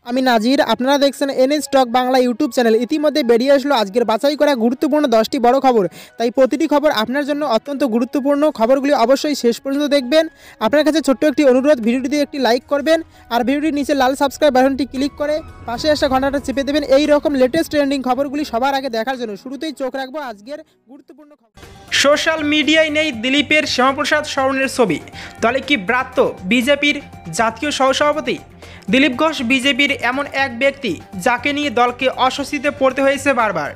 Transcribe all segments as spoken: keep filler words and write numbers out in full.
আমি নাজির, আপনারা দেখছেন NS stock Bangla YouTube channel. ইতিমধ্যে বেরিয়ে আসলো আজকের বাছাই করা গুরুত্বপূর্ণ দশটি বড় খবর। তাই প্রতিটি খবর আপনার জন্য অত্যন্ত গুরুত্বপূর্ণ। খবরগুলি অবশ্যই শেষ পর্যন্ত দেখবেন। আপনার কাছে ছোট্ট একটি অনুরোধ, ভিডিওটিতে একটি লাইক করবেন আর ভিডিওটির নিচে লাল সাবস্ক্রাইব বাটনটি ক্লিক করে পাশে আসা ঘন্টাটা চেপে দেবেন এই রকম লেটেস্ট ট্রেন্ডিং খবরগুলি সবার আগে দেখার জন্য। শুরুতেই চোখ রাখবো আজকের গুরুত্বপূর্ণ খবর। সোশ্যাল মিডিয়ায় নেই দিলীপের শ্যামাপ্রসাদ শরণের ছবি। দলে কি ব্রাত্য বিজেপির জাতীয় সহসভাপতি? দিলীপ ঘোষ বিজেপির এমন এক ব্যক্তি যাকে নিয়ে দলকে অস্বস্তিতে পড়তে হয়েছে বারবার।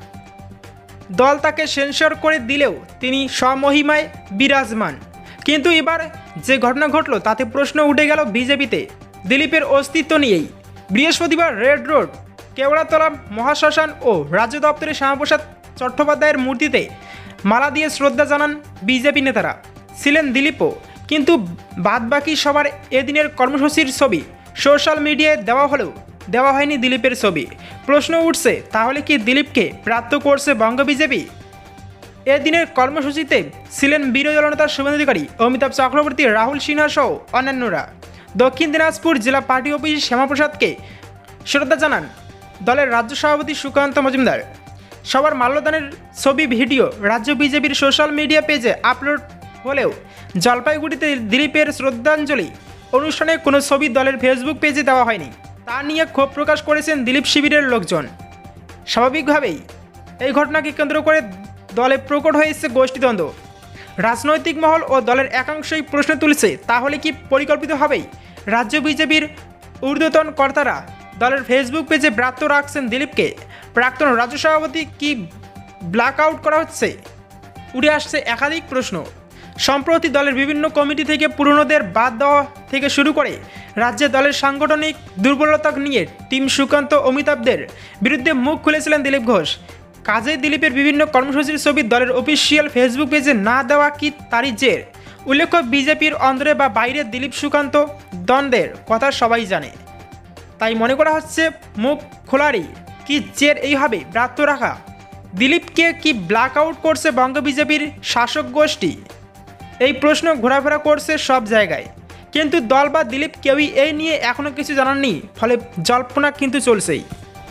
দল তাকে সেন্সর করে দিলেও তিনি স্বমহিমায় বিরাজমান। কিন্তু এবার যে ঘটনা ঘটল তাতে প্রশ্ন উঠে গেল বিজেপিতে দিলীপের অস্তিত্ব নিয়েই। বৃহস্পতিবার রেড রোড, কেওড়াতলা মহাশ্মশান ও রাজ্য দপ্তরে শ্যামাপ্রসাদ চট্টোপাধ্যায়ের মূর্তিতে মালা দিয়ে শ্রদ্ধা জানান বিজেপি নেতারা। ছিলেন দিলীপও, কিন্তু বাদবাকি সবার এদিনের কর্মসূচির ছবি সোশ্যাল মিডিয়ায় দেওয়া হলেও দেওয়া হয়নি দিলীপের ছবি। প্রশ্ন উঠছে, তাহলে কি দিলীপকে প্রাপ্ত করছে বঙ্গ বিজেপি? এদিনের কর্মসূচিতে ছিলেন বিরোধী দলনেতা শুভেন্দু অধিকারী, অমিতাভ চক্রবর্তী, রাহুল সিনহা সহ অন্যান্যরা। দক্ষিণ দিনাজপুর জেলা পার্টি অফিস শ্যামাপ্রসাদকে শ্রদ্ধা জানান দলের রাজ্য সভাপতি সুকান্ত মজুমদার। সবার মাল্যদানের ছবি ভিডিও রাজ্য বিজেপির সোশ্যাল মিডিয়া পেজে আপলোড হলেও জলপাইগুড়িতে দিলীপের শ্রদ্ধাঞ্জলি অনুষ্ঠানে কোনো ছবি দলের ফেসবুক পেজে দেওয়া হয়নি। তা নিয়ে ক্ষোভ প্রকাশ করেছেন দিলীপ শিবিরের লোকজন। স্বাভাবিকভাবেই এই ঘটনাকে কেন্দ্র করে দলে প্রকট হয়েছে গোষ্ঠীদ্বন্দ্ব। রাজনৈতিক মহল ও দলের একাংশই প্রশ্ন তুলছে, তাহলে কি পরিকল্পিতভাবেই রাজ্য বিজেপির ঊর্ধ্বতন কর্তারা দলের ফেসবুক পেজে ব্রাত্য রাখছেন দিলীপকে? প্রাক্তন রাজ্য সভাপতি কি ব্ল্যাক আউট করা হচ্ছে? উঠে আসছে একাধিক প্রশ্ন। সম্প্রতি দলের বিভিন্ন কমিটি থেকে পুরনোদের বাদ দেওয়া থেকে শুরু করে রাজ্যে দলের সাংগঠনিক দুর্বলতা নিয়ে টিম সুকান্ত অমিতাভদের বিরুদ্ধে মুখ খুলেছিলেন দিলীপ ঘোষ। কাজেই দিলীপের বিভিন্ন কর্মসূচির ছবি দলের অফিসিয়াল ফেসবুক পেজে না দেওয়া কি তারই জের? উল্লেখ্য, বিজেপির অন্দরে বা বাইরে দিলীপ সুকান্ত দ্বন্দ্বের কথা সবাই জানে। তাই মনে করা হচ্ছে মুখ খোলারই কি জের এইভাবে ব্রাত্য রাখা? দিলীপকে কি ব্ল্যাক আউট করছে বঙ্গ বিজেপির শাসক গোষ্ঠী? এই প্রশ্ন ঘোরাফেরা করছে সব জায়গায়, কিন্তু দল বা দিলীপ কেউই এই নিয়ে এখনও কিছু জানাননি। ফলে জল্পনা কিন্তু চলছেই।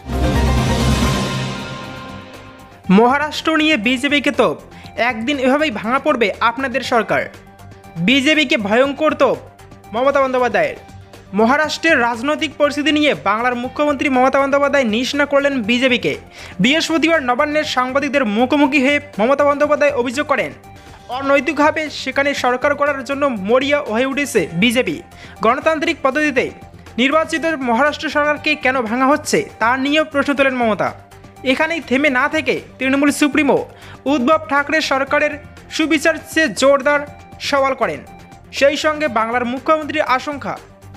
মহারাষ্ট্র নিয়ে বিজেপিকে তোপ, একদিন এভাবেই ভাঙা পড়বে আপনাদের সরকার। বিজেপিকে ভয়ঙ্কর তোপ মমতা বন্দ্যোপাধ্যায়ের। মহারাষ্ট্রের রাজনৈতিক পরিস্থিতি নিয়ে বাংলার মুখ্যমন্ত্রী মমতা বন্দ্যোপাধ্যায় নিশানা করলেন বিজেপিকে। বৃহস্পতিবার নবান্নের সাংবাদিকদের মুখোমুখি হয়ে মমতা বন্দ্যোপাধ্যায় অভিযোগ করেন, অনৈতিকভাবে সেখানে সরকার করার জন্য মরিয়া হয়ে উঠেছে বিজেপি। গণতান্ত্রিক পদ্ধতিতে নির্বাচিত মহারাষ্ট্র সরকারকে কেন ভাঙা হচ্ছে তা নিয়েও প্রশ্ন তোলেন মমতা। এখানেই থেমে না থেকে তৃণমূল সুপ্রিমো উদ্ধব ঠাকরে সরকারের সুবিচার চেয়ে জোরদার সওয়াল করেন। সেই সঙ্গে বাংলার মুখ্যমন্ত্রীর আশঙ্কা,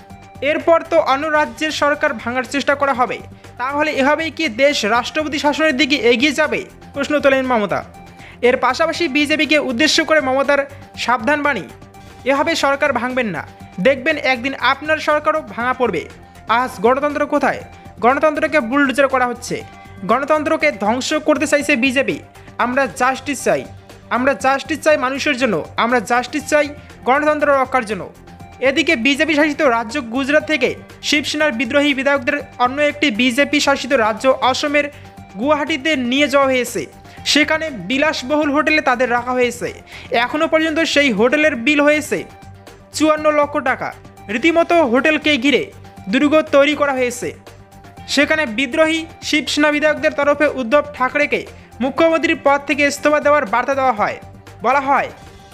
এরপর তো অন্য রাজ্যের সরকার ভাঙার চেষ্টা করা হবে। তাহলে এভাবেই কি দেশ রাষ্ট্রপতি শাসনের দিকে এগিয়ে যাবে? প্রশ্ন তোলেন মমতা। এর পাশাপাশি বিজেপিকে উদ্দেশ্য করে মমতার সাবধান বাণী, এভাবে সরকার ভাঙবেন না, দেখবেন একদিন আপনার সরকারও ভাঙা পড়বে। আজ গণতন্ত্র কোথায়? গণতন্ত্রকে বুলডোজার করা হচ্ছে। গণতন্ত্রকে ধ্বংস করতে চাইছে বিজেপি। আমরা জাস্টিস চাই, আমরা জাস্টিস চাই মানুষের জন্য, আমরা জাস্টিস চাই গণতন্ত্র রক্ষার জন্য। এদিকে বিজেপি শাসিত রাজ্য গুজরাট থেকে শিবসেনার বিদ্রোহী বিধায়কদের অন্য একটি বিজেপি শাসিত রাজ্য অসমের গুয়াহাটিতে নিয়ে যাওয়া হয়েছে। সেখানে বিলাসবহুল হোটেলে তাদের রাখা হয়েছে। এখনও পর্যন্ত সেই হোটেলের বিল হয়েছে চুয়ান্ন লক্ষ টাকা। রীতিমতো হোটেলকে ঘিরে দুর্গ তৈরি করা হয়েছে। সেখানে বিদ্রোহী শিবসেনা বিধায়কদের তরফে উদ্ধব ঠাকরেকে মুখ্যমন্ত্রীর পদ থেকে ইস্তফা দেওয়ার বার্তা দেওয়া হয়। বলা হয়,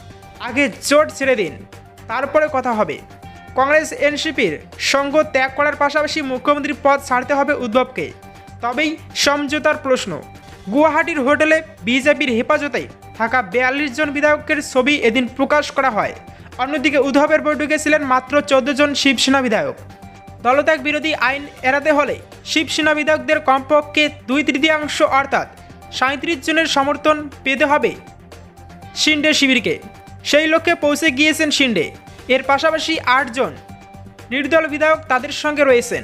আগে জোট ছেড়ে দিন, তারপরে কথা হবে। কংগ্রেস এনসিপির সঙ্গ ত্যাগ করার পাশাপাশি মুখ্যমন্ত্রীর পদ ছাড়তে হবে উদ্ধবকে, তবেই সমঝোতার প্রশ্ন। গুয়াহাটির হোটেলে বিজেপির হেফাজতে থাকা বিয়াল্লিশ জন বিধায়কের ছবি এদিন প্রকাশ করা হয়। অন্যদিকে উদ্ধবের বৈঠকে ছিলেন মাত্র চোদ্দ জন শিবসেনা বিধায়ক। দলত্যাগ বিরোধী আইন এড়াতে হলে শিবসেনা বিধায়কদের কমপক্ষে দুই তৃতীয়াংশ অর্থাৎ সাঁত্রিশ জনের সমর্থন পেতে হবে শিন্ডে শিবিরকে। সেই লক্ষ্যে পৌঁছে গিয়েছেন শিন্ডে। এর পাশাপাশি আটজন নির্দল বিধায়ক তাদের সঙ্গে রয়েছেন।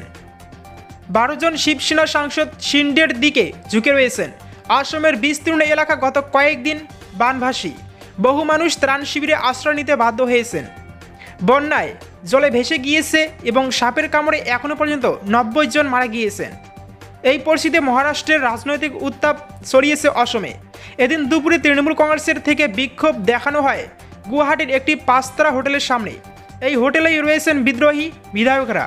বারো জন শিবসেনা সাংসদ শিন্ডের দিকে ঝুঁকে রয়েছেন। অসমের বিস্তীর্ণ এলাকা গত কয়েকদিন বানভাসী। বহু মানুষ ত্রাণ শিবিরে আশ্রয় নিতে বাধ্য হয়েছেন। বন্যায় জলে ভেসে গিয়েছে এবং সাপের কামড়ে এখনও পর্যন্ত নব্বই জন মারা গিয়েছেন। এই পরিস্থিতিতে মহারাষ্ট্রের রাজনৈতিক উত্তাপ ছড়িয়েছে অসমে। এদিন দুপুরে তৃণমূল কংগ্রেসের থেকে বিক্ষোভ দেখানো হয় গুয়াহাটির একটি পাঁচতারা হোটেলের সামনে। এই হোটেলেই রয়েছেন বিদ্রোহী বিধায়করা।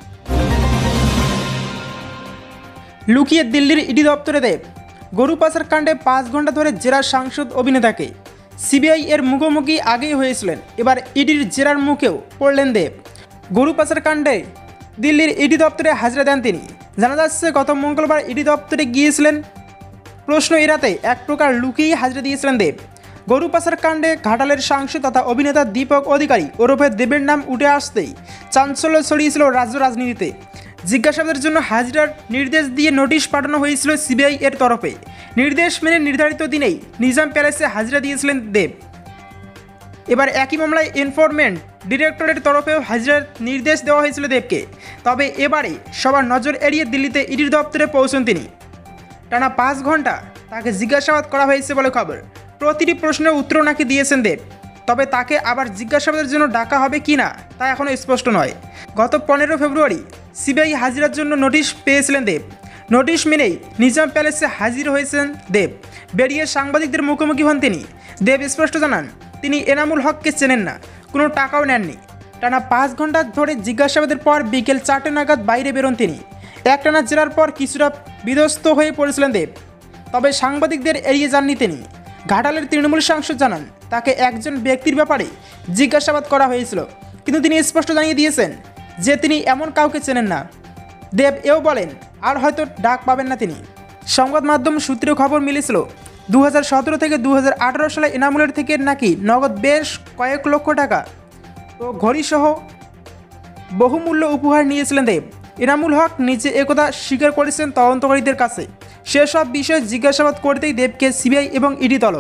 লুকিয়ে দিল্লির ইডি দপ্তরে দেব। গরু পাচার কাণ্ডে পাঁচ ঘন্টা ধরে জেরা সাংসদ অভিনেতাকে। সিবিআই এর মুখোমুখি আগেই হয়েছিলেন, এবার ইডির জেরার মুখেও পড়লেন দেব। গরু পাচার কাণ্ডে দিল্লির ইডি দপ্তরে হাজিরা দেন তিনি। জানা যাচ্ছে গত মঙ্গলবার ইডি দপ্তরে গিয়েছিলেন। প্রশ্ন এড়াতে এক প্রকার লুকিয়েই হাজিরা দিয়েছিলেন দেব। গরু পাচার কাণ্ডে ঘাটালের সাংসদ তথা অভিনেতা দীপক অধিকারী ওরফে দেবের নাম উঠে আসতেই চাঞ্চল্য ছড়িয়েছিল রাজ্য রাজনীতিতে। জিজ্ঞাসাবাদের জন্য হাজিরার নির্দেশ দিয়ে নোটিশ পাঠানো হয়েছিল সিবিআই এর তরফে। নির্দেশ মেনে নির্ধারিত দিনেই নিজাম প্যালেসে হাজিরা দিয়েছিলেন দেব। এবার একই মামলায় এনফোর্সমেন্ট ডিরেক্টরেটের তরফেও হাজিরার নির্দেশ দেওয়া হয়েছিল দেবকে। তবে এবারে সবার নজর এড়িয়ে দিল্লিতে ইডির দপ্তরে পৌঁছন তিনি। টানা পাঁচ ঘন্টা তাকে জিজ্ঞাসাবাদ করা হয়েছে বলে খবর। প্রতিটি প্রশ্নের উত্তর নাকি দিয়েছেন দেব, তবে তাকে আবার জিজ্ঞাসাবাদের জন্য ডাকা হবে কি না তা এখনও স্পষ্ট নয়। গত পনেরো ফেব্রুয়ারি সিবিআই হাজিরার জন্য নোটিশ পেয়েছিলেন দেব। নোটিশ মেনেই নিজাম প্যালেসে হাজির হয়েছেন দেব। বেরিয়ে সাংবাদিকদের মুখোমুখি হন তিনি। দেব স্পষ্ট জানান তিনি এনামুল হককে চেনেন না, কোনো টাকাও নেননি। টানা পাঁচ ঘন্টা ধরে জিজ্ঞাসাবাদের পর বিকেল চারটে নাগাদ বাইরে বেরোন তিনি। একটানা জেরার পর কিছুটা বিধ্বস্ত হয়ে পড়েছিলেন দেব, তবে সাংবাদিকদের এড়িয়ে যাননি তিনি। ঘাটালের তৃণমূল সাংসদ জানান তাকে একজন ব্যক্তির ব্যাপারে জিজ্ঞাসাবাদ করা হয়েছিল, কিন্তু তিনি স্পষ্ট জানিয়ে দিয়েছেন যে তিনি এমন কাউকে চেনেন না। দেব এও বলেন আর হয়তো ডাক পাবেন না তিনি। সংবাদ মাধ্যম সূত্রে খবর মিলেছিল দু হাজার সতেরো থেকে দু হাজার আঠারো সালে এনামুলের থেকে নাকি নগদ বেশ কয়েক লক্ষ টাকা ও ঘড়িসহ বহুমূল্য উপহার নিয়েছিলেন দেব। এনামুল হক নিজে একথা স্বীকার করেছেন তদন্তকারীদের কাছে। সেসব বিষয়ে জিজ্ঞাসাবাদ করতেই দেবকে সিবিআই এবং ইডি তলব।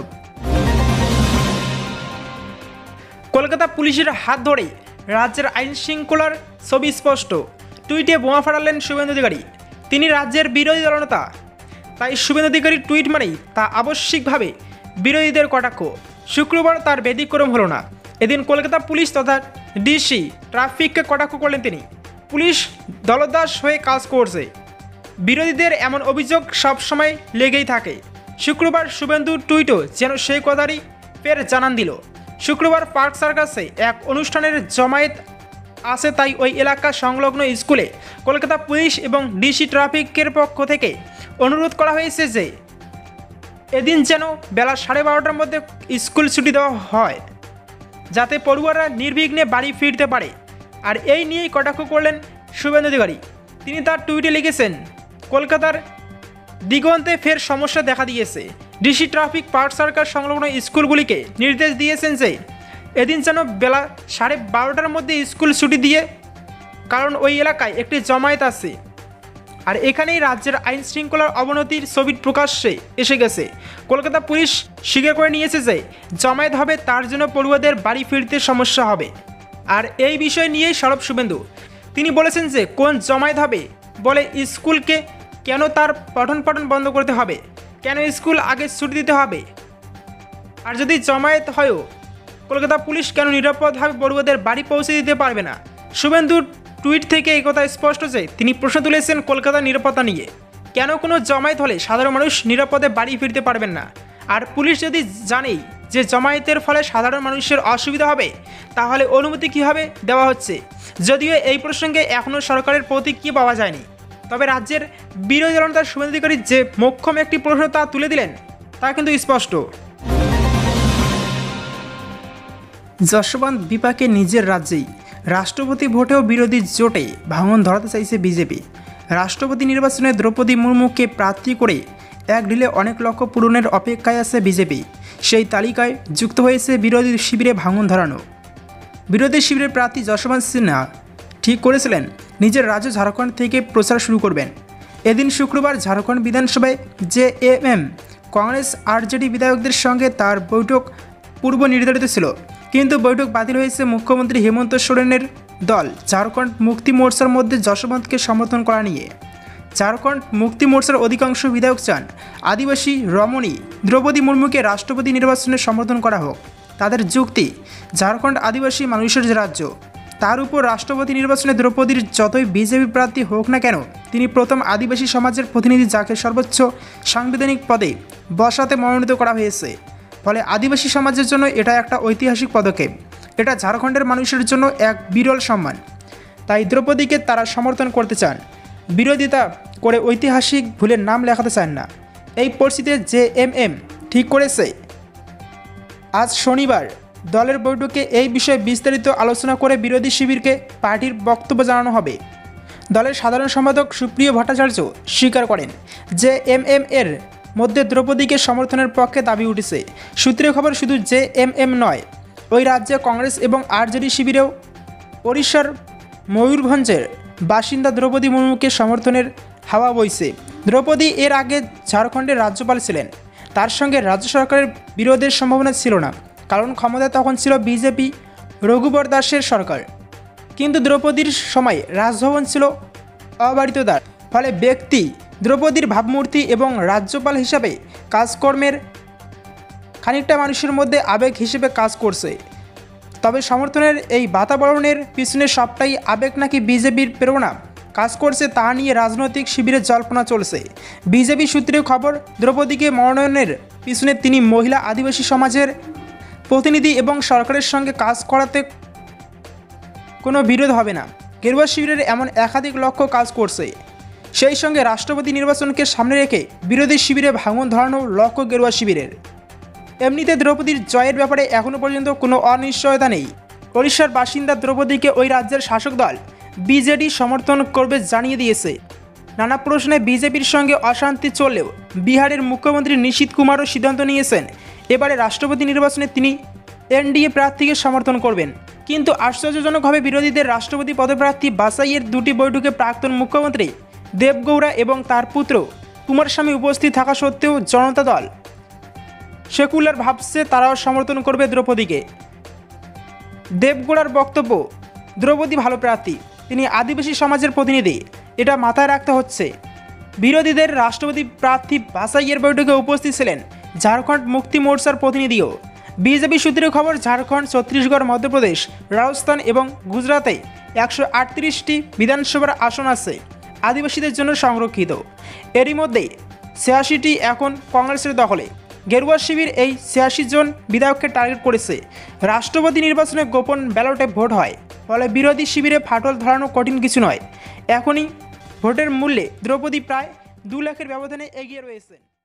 কলকাতা পুলিশের হাত ধরে রাজ্যের আইন শৃঙ্খলার ছবি স্পষ্ট। টুইটে বোমা ফাটালেন শুভেন্দু অধিকারী। তিনি রাজ্যের বিরোধী দলনেতা, তাই শুভেন্দু অধিকারীর টুইট মানেই তা আবশ্যিকভাবে বিরোধীদের কটাক্ষ। শুক্রবার তার ব্যতিক্রম হলো না। এদিন কলকাতা পুলিশ তথা ডিসি ট্রাফিককে কটাক্ষ করলেন তিনি। পুলিশ দলদাস হয়ে কাজ করছে, বিরোধীদের এমন অভিযোগ সবসময় লেগেই থাকে। শুক্রবার শুভেন্দুর টুইটও যেন সেই কথারই ফের জানান দিল। শুক্রবার পার্ক সার্কাসে এক অনুষ্ঠানের জমায়েত আছে, তাই ওই এলাকা সংলগ্ন স্কুলে কলকাতা পুলিশ এবং ডিসি ট্রাফিকের পক্ষ থেকে অনুরোধ করা হয়েছে যে এদিন যেন বেলা সাড়ে বারোটার মধ্যে স্কুল ছুটি দেওয়া হয়, যাতে পড়ুয়ারা নির্বিঘ্নে বাড়ি ফিরতে পারে। আর এই নিয়েই কটাক্ষ করলেন শুভেন্দু অধিকারী। তিনি তার টুইটে লিখেছেন, কলকাতার দিগন্তে ফের সমস্যা দেখা দিয়েছে। ডিসি ট্রাফিক পার্ক সার্কাস সংলগ্ন স্কুলগুলিকে নির্দেশ দিয়েছেন যে এদিন যেন বেলা সাড়ে বারোটার মধ্যে স্কুল ছুটি দিয়ে, কারণ ওই এলাকায় একটি জমায়েত আছে। আর এখানেই রাজ্যের আইন শৃঙ্খলার অবনতির ছবি প্রকাশ্যে এসে গেছে। কলকাতা পুলিশ স্বীকার করে নিয়েছে যে জমায়েত হবে, তার জন্য পড়ুয়াদের বাড়ি ফিরতে সমস্যা হবে। আর এই বিষয় নিয়েই সরব শুভেন্দু। তিনি বলেছেন যে কোন জমায়েত হবে বলে স্কুলকে কেন তার পঠন পাঠন বন্ধ করতে হবে, কেন স্কুল আগে ছুটি দিতে হবে, আর যদি জমায়েত হয়ও কলকাতা পুলিশ কেন নিরাপদভাবে পড়ুয়াদের বাড়ি পৌঁছে দিতে পারবে না। শুভেন্দুর টুইট থেকে এই কথা স্পষ্ট যে তিনি প্রশ্ন তুলেছেন কলকাতার নিরাপত্তা নিয়ে। কেন কোনো জমায়েত হলে সাধারণ মানুষ নিরাপদে বাড়ি ফিরতে পারবেন না? আর পুলিশ যদি জানেই যে জমায়েতের ফলে সাধারণ মানুষের অসুবিধা হবে, তাহলে অনুমতি কীভাবে দেওয়া হচ্ছে? যদিও এই প্রসঙ্গে এখনও সরকারের প্রতিক্রিয়া পাওয়া যায়নি, তবে রাজ্যের বিরোধী দলনেতা শুভেন্দু অধিকারী যে মোক্ষম একটি প্রশ্ন তা তুলে দিলেন তা কিন্তু স্পষ্ট। যশবন্ত বিপাকে নিজের রাজ্যেই রাষ্ট্রপতি ভোটেও বিরোধী জোটে ভাঙন ধরাতে চাইছে বিজেপি। রাষ্ট্রপতি নির্বাচনে দ্রৌপদী মুর্মুকে প্রার্থী করে এক ঢিলে অনেক লক্ষ্য পূরণের অপেক্ষায় আছে বিজেপি। সেই তালিকায় যুক্ত হয়েছে বিরোধী শিবিরে ভাঙন ধরানো। বিরোধী শিবিরের প্রার্থী যশবন্ত সিনহা ঠিক করেছিলেন নিজের রাজ্য ঝাড়খণ্ড থেকে প্রচার শুরু করবেন। এদিন শুক্রবার ঝাড়খণ্ড বিধানসভায় J M M Congress RJD বিধায়কদের সঙ্গে তার বৈঠক পূর্ব নির্ধারিত ছিল, কিন্তু বৈঠক বাতিল হয়েছে মুখ্যমন্ত্রী হেমন্ত সোরেনের দল ঝাড়খণ্ড মুক্তি মোর্চার মধ্যে যশবন্তকে সমর্থন করা নিয়ে। ঝাড়খণ্ড মুক্তি মোর্চার অধিকাংশ বিধায়ক চান আদিবাসী রমণী দ্রৌপদী মুর্মুকে রাষ্ট্রপতি নির্বাচনে সমর্থন করা হোক। তাদের যুক্তি, ঝাড়খণ্ড আদিবাসী মানুষের রাজ্য, তার উপর রাষ্ট্রপতি নির্বাচনে দ্রৌপদীর যতই বিজেপি প্রার্থী হোক না কেন তিনি প্রথম আদিবাসী সমাজের প্রতিনিধি যাকে সর্বোচ্চ সাংবিধানিক পদে বসাতে মনোনীত করা হয়েছে। ফলে আদিবাসী সমাজের জন্য এটা একটা ঐতিহাসিক পদক্ষেপ। এটা ঝাড়খণ্ডের মানুষের জন্য এক বিরল সম্মান। তাই দ্রৌপদীকে তারা সমর্থন করতে চান, বিরোধিতা করে ঐতিহাসিক ভুলের নাম লেখাতে চান না। এই পরিস্থিতিতে জে এম এম ঠিক করেছে আজ শনিবার দলের বৈঠকে এই বিষয়ে বিস্তারিত আলোচনা করে বিরোধী শিবিরকে পার্টির বক্তব্য জানানো হবে। দলের সাধারণ সম্পাদক সুপ্রিয় ভট্টাচার্য স্বীকার করেন যে এম এম এর মধ্যে দ্রৌপদীকে সমর্থনের পক্ষে দাবি উঠেছে। সূত্রের খবর শুধু জে এম এম নয়, ওই রাজ্যে কংগ্রেস এবং আরজেডি শিবিরেও ওড়িশার ময়ূরভঞ্জের বাসিন্দা দ্রৌপদী মুর্মুকে সমর্থনের হাওয়া বইছে। দ্রৌপদী এর আগে ঝাড়খণ্ডের রাজ্যপাল ছিলেন। তার সঙ্গে রাজ্য সরকারের বিরোধের সম্ভাবনা ছিল না, কারণ ক্ষমতায় তখন ছিল বিজেপি রঘুবর দাসের সরকার। কিন্তু দ্রৌপদীর সময় রাজভবন ছিল অবারিত দ্বার। ফলে ব্যক্তি দ্রৌপদীর ভাবমূর্তি এবং রাজ্যপাল হিসাবে কাজকর্মের খানিকটা মানুষের মধ্যে আবেগ হিসেবে কাজ করছে। তবে সমর্থনের এই বাতাবরণের পিছনে সবটাই আবেগ নাকি বিজেপির প্রেরণা কাজ করছে তা নিয়ে রাজনৈতিক শিবিরে জল্পনা চলছে। বিজেপি সূত্রে খবর, দ্রৌপদীকে মনোনয়নের পিছনে তিনি মহিলা আদিবাসী সমাজের প্রতিনিধি এবং সরকারের সঙ্গে কাজ করাতে কোনো বিরোধ হবে না। গেরুয়া শিবিরের এমন একাধিক লক্ষ্য কাজ করছে। সেই সঙ্গে রাষ্ট্রপতি নির্বাচনকে সামনে রেখে বিরোধী শিবিরে ভাঙন ধরানো লক্ষ্য গেরুয়া শিবিরের। এমনিতে দ্রৌপদীর জয়ের ব্যাপারে এখনও পর্যন্ত কোনো অনিশ্চয়তা নেই। ওড়িশার বাসিন্দা দ্রৌপদীকে ওই রাজ্যের শাসক দল বিজেডি সমর্থন করবে জানিয়ে দিয়েছে। নানা প্রশ্নে বিজেপির সঙ্গে অশান্তি চললেও বিহারের মুখ্যমন্ত্রী নীতীশ কুমারও সিদ্ধান্ত নিয়েছেন এবারে রাষ্ট্রপতি নির্বাচনে তিনি এনডিএ প্রার্থীকে সমর্থন করবেন। কিন্তু আশ্চর্যজনকভাবে বিরোধীদের রাষ্ট্রপতি পদপ্রার্থী বাসাইয়ের দুটি বৈঠকে প্রাক্তন মুখ্যমন্ত্রী দেবগৌড়া এবং তার পুত্র কুমারস্বামী উপস্থিত থাকা সত্ত্বেও জনতা দল সেকুলার ভাবছে তারাও সমর্থন করবে দ্রৌপদীকে। দেবগৌড়ার বক্তব্য, দ্রৌপদী ভালো প্রার্থী, তিনি আদিবাসী সমাজের প্রতিনিধি, এটা মাথায় রাখতে হচ্ছে। বিরোধীদের রাষ্ট্রপতি প্রার্থী বাসাইয়ের বৈঠকে উপস্থিত ছিলেন ঝাড়খণ্ড মুক্তি মোর্চার প্রতিনিধিও। বিজেপি সূত্রে খবর, ঝাড়খণ্ড, ছত্তিশগড়, মধ্যপ্রদেশ, রাজস্থান এবং গুজরাতে একশো আটত্রিশটি বিধানসভার আসন আছে আদিবাসীদের জন্য সংরক্ষিত। এরই মধ্যে ছিয়াশিটি এখন কংগ্রেসের দখলে। গেরুয়া শিবির এই ছিয়াশি জন বিধায়ককে টার্গেট করেছে। রাষ্ট্রপতি নির্বাচনে গোপন ব্যালটে ভোট হয়, ফলে বিরোধী শিবিরে ফাটল ধরানো কঠিন কিছু নয়। এখনই ভোটের মূল্যে দ্রৌপদী প্রায় দু লাখের ব্যবধানে এগিয়ে রয়েছেন।